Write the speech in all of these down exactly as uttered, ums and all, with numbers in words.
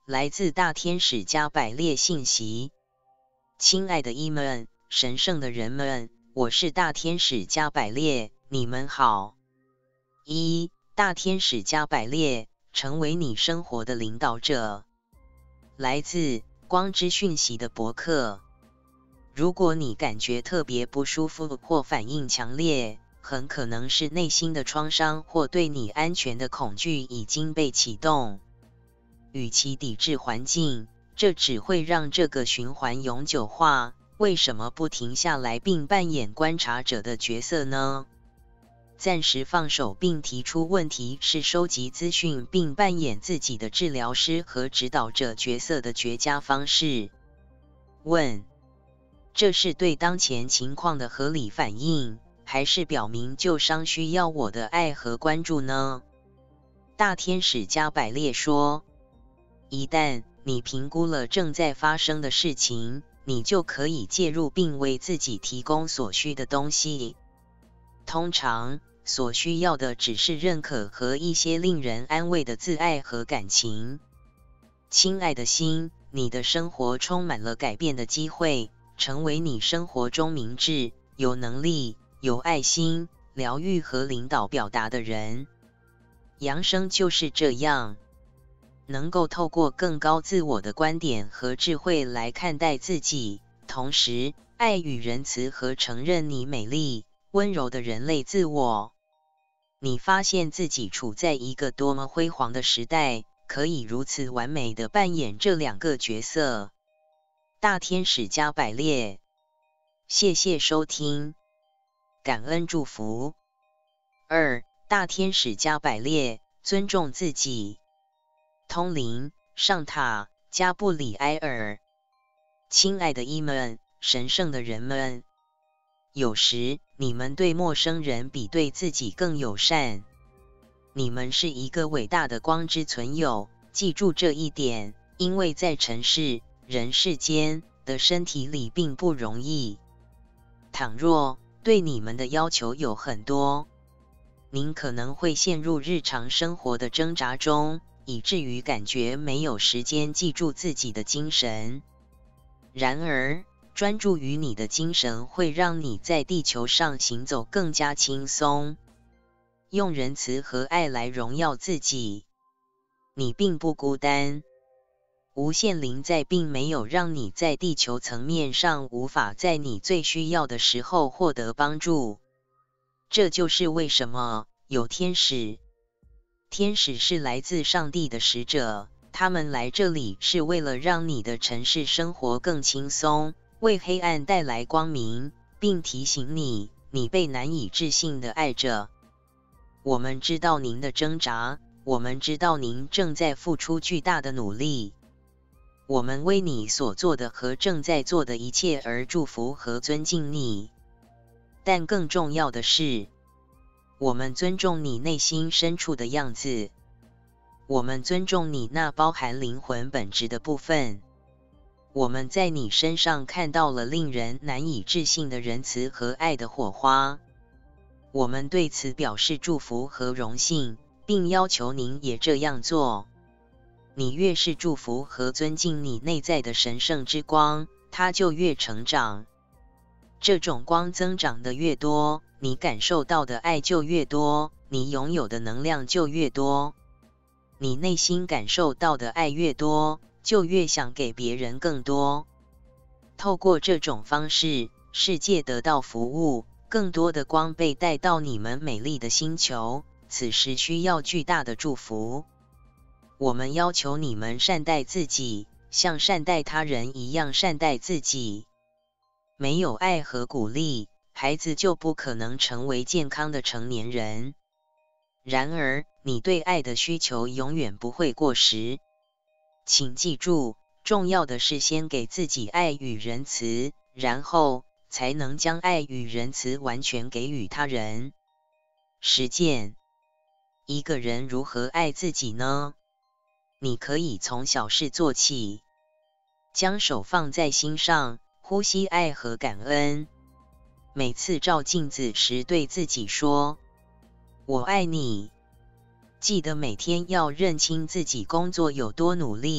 来自大天使加百列信息。亲爱的伊们，神圣的人们，我是大天使加百列，你们好。一、大天使加百列，成为你生活的领导者。来自光之讯息的博客。如果你感觉特别不舒服或反应强烈，很可能是内心的创伤或对你安全的恐惧已经被启动。与其抵制环境，这只会让这个循环永久化。为什么不停下来并扮演观察者的角色呢？暂时放手并提出问题是收集资讯并扮演自己的治疗师和指导者角色的绝佳方式。问：这是对当前情况的合理反应，还是表明旧伤需要我的爱和关注呢？大天使加百列说，一旦你评估了正在发生的事情，你就可以介入并为自己提供所需的东西。通常，所需要的只是认可和一些令人安慰的自爱和感情。亲爱的心，你的生活充满了改变的机会，成为你生活中明智、有能力、有爱心、疗愈和领导表达的人。扬升就是这样，能够透过更高自我的观点和智慧来看待自己，同时爱与仁慈和承认你美丽、温柔的人类自我。你发现自己处在一个多么辉煌的时代，可以如此完美地扮演这两个角色。大天使加百列，谢谢收听，感恩祝福。二、大天使加百列，尊重自己。通灵，上塔，加布里埃尔。亲爱的伊们，神圣的人们，有时你们对陌生人比对自己更友善。你们是一个伟大的光之存有，记住这一点，因为在尘世、人世间的身体里并不容易。倘若对你们的要求有很多，您可能会陷入日常生活的挣扎中，以至于感觉没有时间记住自己的精神。然而，专注于你的精神会让你在地球上行走更加轻松。用仁慈和爱来荣耀自己。你并不孤单。无限灵在并没有让你在地球层面上无法在你最需要的时候获得帮助。这就是为什么有天使。天使是来自上帝的使者，他们来这里是为了让你的尘世生活更轻松，为黑暗带来光明，并提醒你，你被难以置信地爱着。我们知道您的挣扎，我们知道您正在付出巨大的努力。我们为你所做的和正在做的一切而祝福和尊敬你。但更重要的是，我们尊重你内心深处的样子。我们尊重你那包含灵魂本质的部分。我们在你身上看到了令人难以置信的仁慈和爱的火花。我们对此表示祝福和荣幸，并要求您也这样做。你越是祝福和尊敬你内在的神圣之光，它就越成长。这种光增长的越多，你感受到的爱就越多，你拥有的能量就越多。你内心感受到的爱越多，就越想给别人更多。透过这种方式，世界得到服务，更多的光被带到你们美丽的星球，此时需要巨大的祝福。我们要求你们善待自己，像善待他人一样善待自己。没有爱和鼓励，孩子就不可能成为健康的成年人。然而，你对爱的需求永远不会过时。请记住，重要的是先给自己爱与仁慈，然后才能将爱与仁慈完全给予他人。实践。一个人如何爱自己呢？你可以从小事做起，将手放在心上，呼吸爱和感恩。每次照镜子时对自己说：我爱你。记得每天要认清自己工作有多努力，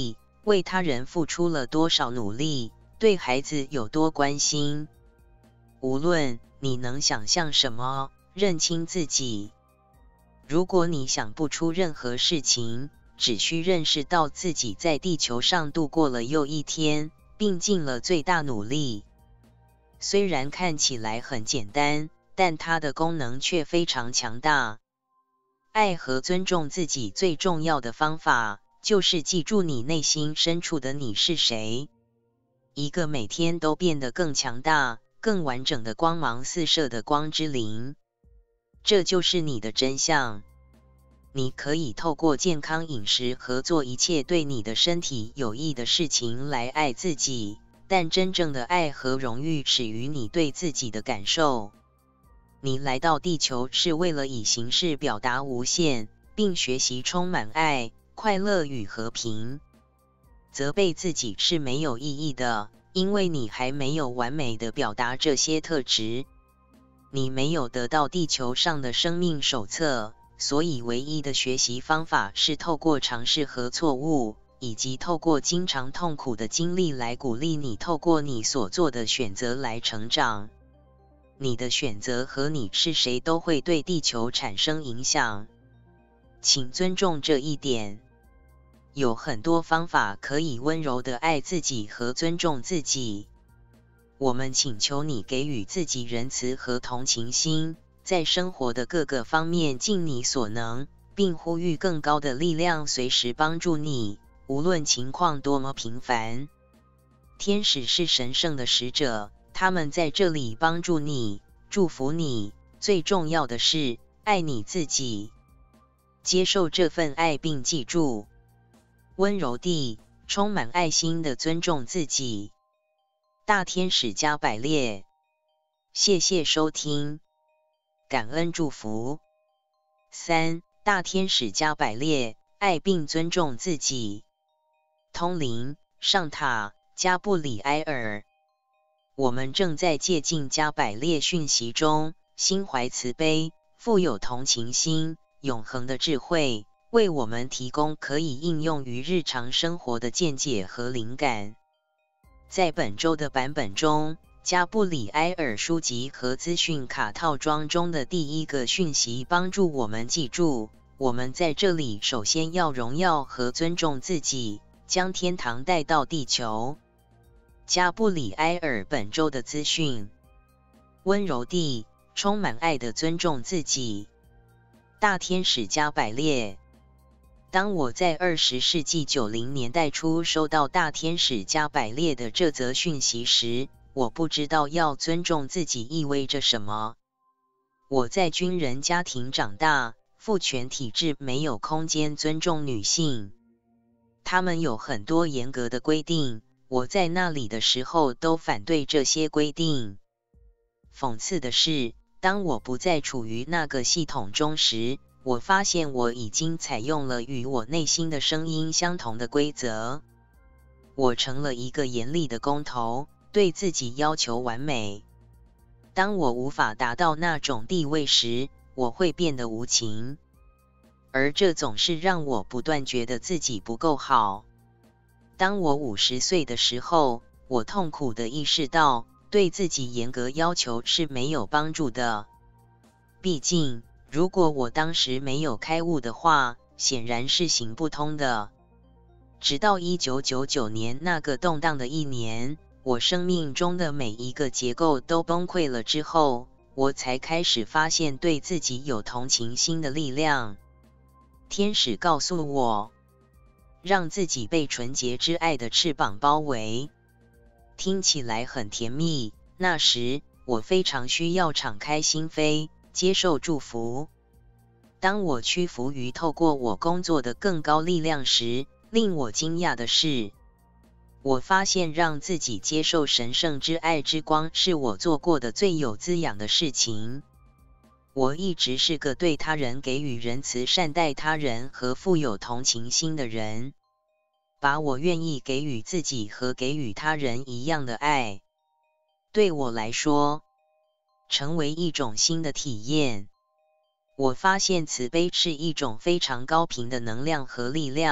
为他人付出了多少努力，对孩子有多关心。无论你能想象什么，认清自己。如果你想不出任何事情，只需认识到自己在地球上度过了又一天，并尽了最大努力。虽然看起来很简单，但它的功能却非常强大。爱和尊重自己最重要的方法，就是记住你内心深处的你是谁。一个每天都变得更强大、更完整的光芒四射的光之灵。这就是你的真相。你可以透过健康饮食和做一切对你的身体有益的事情来爱自己，但真正的爱和荣誉始于你对自己的感受。你来到地球是为了以形式表达无限，并学习充满爱、快乐与和平。责备自己是没有意义的，因为你还没有完美的表达这些特质。你没有得到地球上的生命手册，所以唯一的学习方法是透过尝试和错误，以及透过经常痛苦的经历来鼓励你透过你所做的选择来成长。你的选择和你是谁都会对地球产生影响，请尊重这一点。有很多方法可以温柔地爱自己和尊重自己。我们请求你给予自己仁慈和同情心，在生活的各个方面尽你所能，并呼吁更高的力量随时帮助你，无论情况多么平凡。天使是神圣的使者，他们在这里帮助你，祝福你。最重要的是，爱你自己。接受这份爱并记住，温柔地、充满爱心地尊重自己。大天使加百列，谢谢收听，感恩祝福。三、大天使加百列，爱并尊重自己。通灵，上塔，加布里埃尔。我们正在借鉴加百列讯息中，心怀慈悲、富有同情心、永恒的智慧，为我们提供可以应用于日常生活的见解和灵感。在本周的版本中，加布里埃尔书籍和资讯卡套装中的第一个讯息帮助我们记住，我们在这里首先要荣耀和尊重自己，将天堂带到地球。加布里埃尔本周的资讯：温柔地、充满爱的尊重自己。大天使加百列。当我在二十世纪九零年代初收到大天使加百列的这则讯息时，我不知道要尊重自己意味着什么。我在军人家庭长大，父权体制没有空间尊重女性，他们有很多严格的规定，我在那里的时候都反对这些规定。讽刺的是，当我不再处于那个系统中时，我发现我已经采用了与我内心的声音相同的规则。我成了一个严厉的工头，对自己要求完美。当我无法达到那种地位时，我会变得无情，而这总是让我不断觉得自己不够好。当我五十岁的时候，我痛苦地意识到，对自己严格要求是没有帮助的。毕竟，如果我当时没有开悟的话，显然是行不通的。直到一九九九年那个动荡的一年，我生命中的每一个结构都崩溃了之后，我才开始发现对自己有同情心的力量。天使告诉我，让自己被纯洁之爱的翅膀包围。听起来很甜蜜，那时我非常需要敞开心扉，接受祝福。当我屈服于透过我工作的更高力量时，令我惊讶的是，我发现让自己接受神圣之爱之光是我做过的最有滋养的事情。我一直是个对他人给予仁慈、善待他人和富有同情心的人，把我愿意给予自己和给予他人一样的爱。对我来说，成为一种新的体验。我发现慈悲是一种非常高频的能量和力量，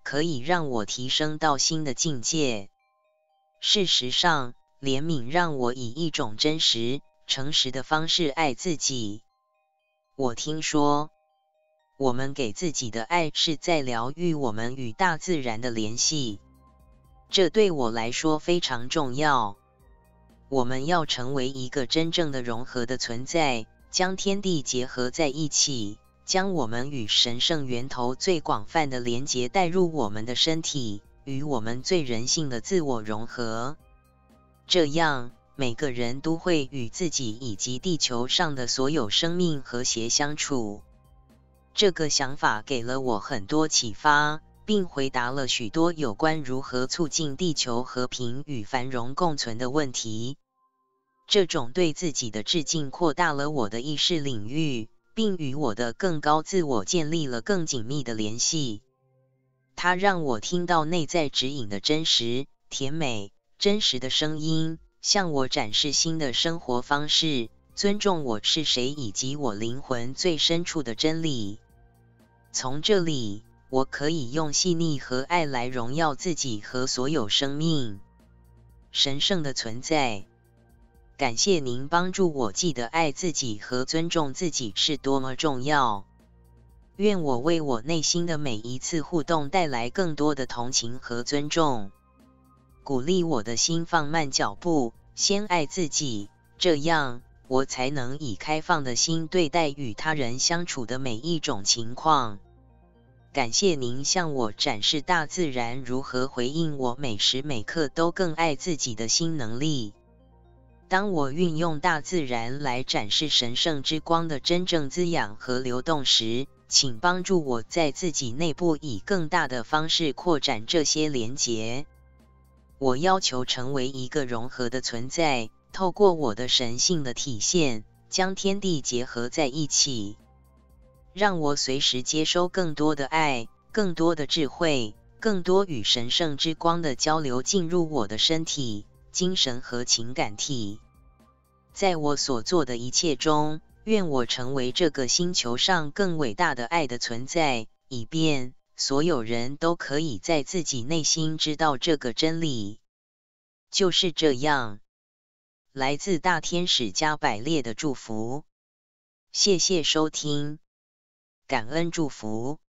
可以让我提升到新的境界。事实上，怜悯让我以一种真实、诚实的方式爱自己。我听说，我们给自己的爱是在疗愈我们与大自然的联系，这对我来说非常重要。我们要成为一个真正的融合的存在，将天地结合在一起，将我们与神圣源头最广泛的连结带入我们的身体，与我们最人性的自我融合。这样，每个人都会与自己以及地球上的所有生命和谐相处。这个想法给了我很多启发，并回答了许多有关如何促进地球和平与繁荣共存的问题。这种对自己的致敬扩大了我的意识领域，并与我的更高自我建立了更紧密的联系。它让我听到内在指引的真实、甜美、真实的声音，向我展示新的生活方式，尊重我是谁以及我灵魂最深处的真理。从这里，我可以用细腻和爱来荣耀自己和所有生命。神圣的存在，感谢您帮助我记得爱自己和尊重自己是多么重要。愿我为我内心的每一次互动带来更多的同情和尊重，鼓励我的心放慢脚步，先爱自己，这样我才能以开放的心对待与他人相处的每一种情况。感谢您向我展示大自然如何回应我每时每刻都更爱自己的新能力。当我运用大自然来展示神圣之光的真正滋养和流动时，请帮助我在自己内部以更大的方式扩展这些连结。我要求成为一个融合的存在，透过我的神性的体现，将天地结合在一起。让我随时接收更多的爱，更多的智慧，更多与神圣之光的交流进入我的身体、精神和情感体。在我所做的一切中，愿我成为这个星球上更伟大的爱的存在，以便所有人都可以在自己内心知道这个真理。就是这样。来自大天使加百列的祝福。谢谢收听，感恩祝福。